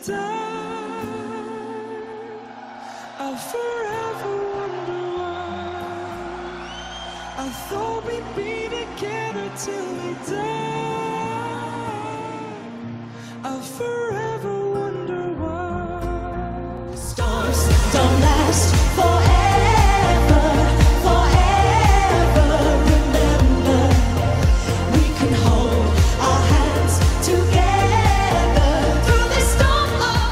die, I'll forever wonder why. I thought we'd be together till we die. I'll forever wonder why. Storms don't last forever, forever. Remember, we can hold our hands together through this storm.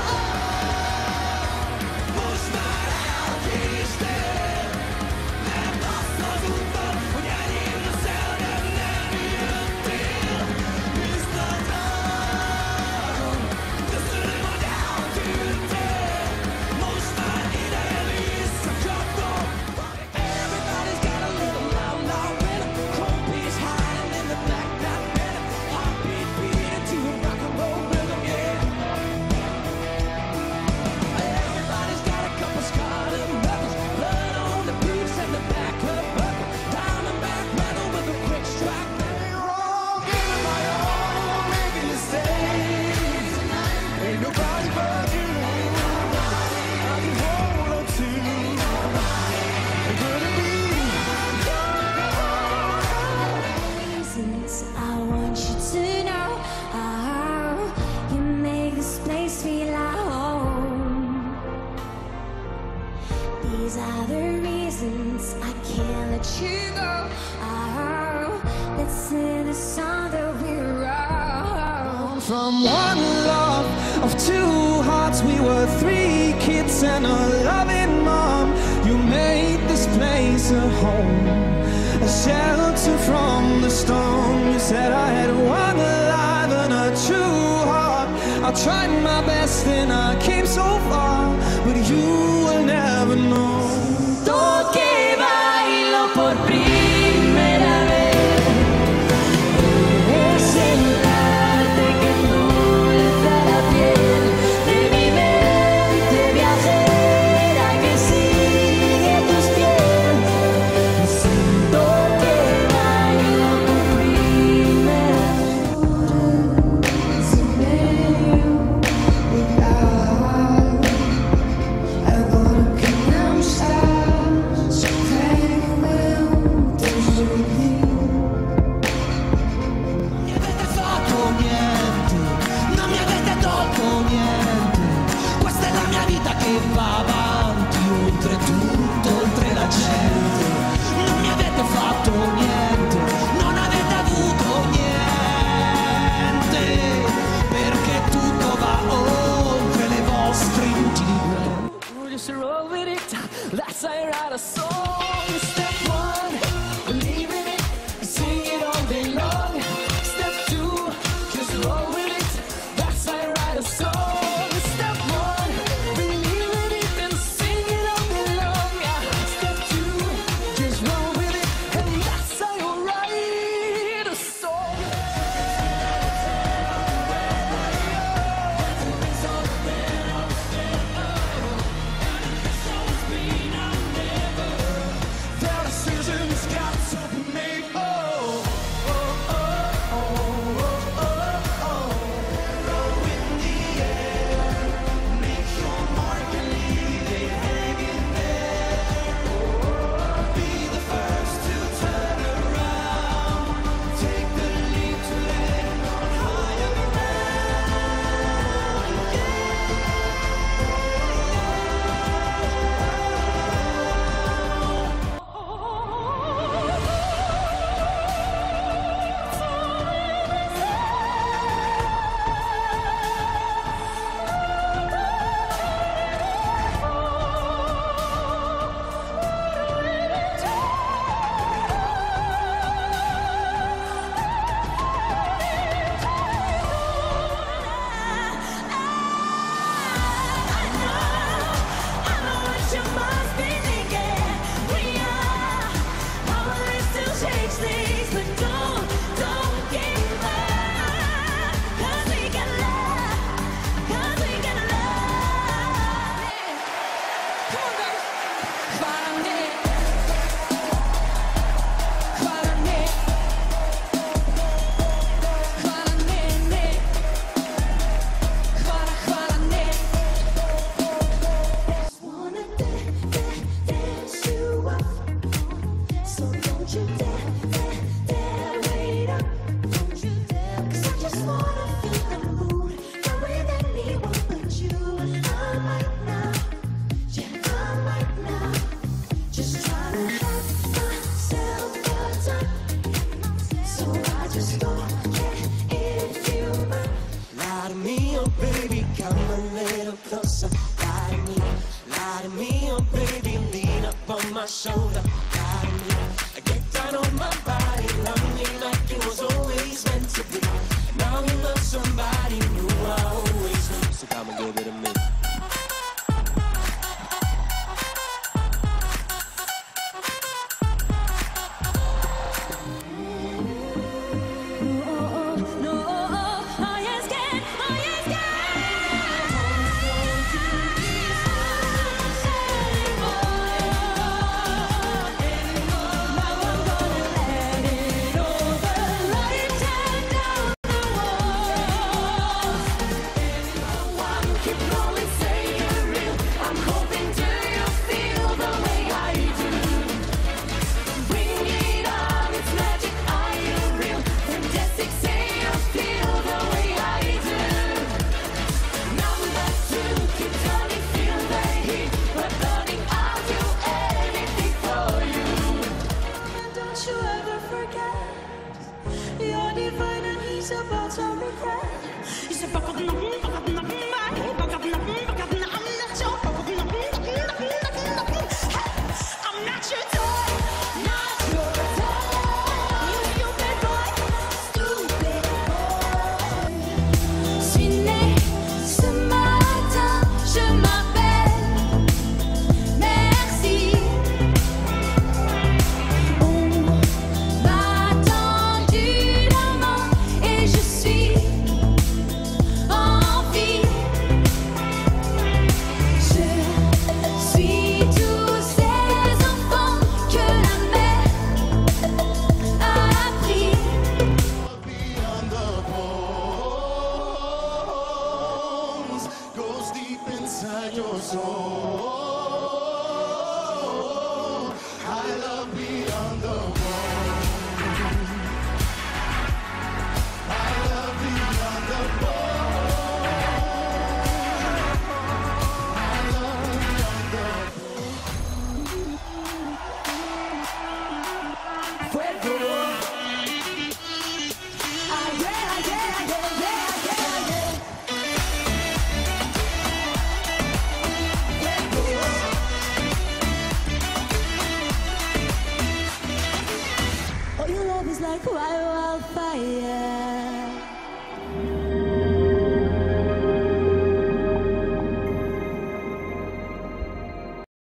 Reasons I want you to know, oh, you make this place feel like home. These are the reasons I can't let you go. Oh, let's sing the song that we wrote. From one love of two hearts, we were three kids and a loving mom. You made this place a home, a shelter from the storm. You said I had one life and a true heart. I tried my best and I came so far, but you will never know. Tú que bailo por primera vez, es el arte que endulza la piel de mi mente viajera que sigue tus pies. Siento que bailo por primera vez. Agora que não estás, tenho eu teus ouvidos. Non mi avete fatto niente, non mi avete tolto niente. Questa è la mia vita che va avanti, oltre tutto, oltre la gente. Non mi avete fatto niente, non avete avuto niente, perché tutto va oltre le vostre inutili guerre. Just roll with it, that's how I write a song. Step one, believe in it, sing it all day long. Step two, just roll with it, that's how I write a song. Step one, believe in it and sing it all day long. Step two, just roll with it, and that's how you write a song. little closer. Lie to me, oh baby, lean up on my shoulder. Lie to me, get down on my body, love me like it was always meant to be. Now you love somebody new, I always knew. So come and give it a minute. About to regret. You said, I'm not your toy, not your toy. You stupid boy, stupid boy. Suis né ce matin, je m'appelle. Merci. On m'a tendu la main et je suis en vie. Je suis tous ces enfants que la mer a pris. Beyond the bones, goes deep inside your soul. I love beyond the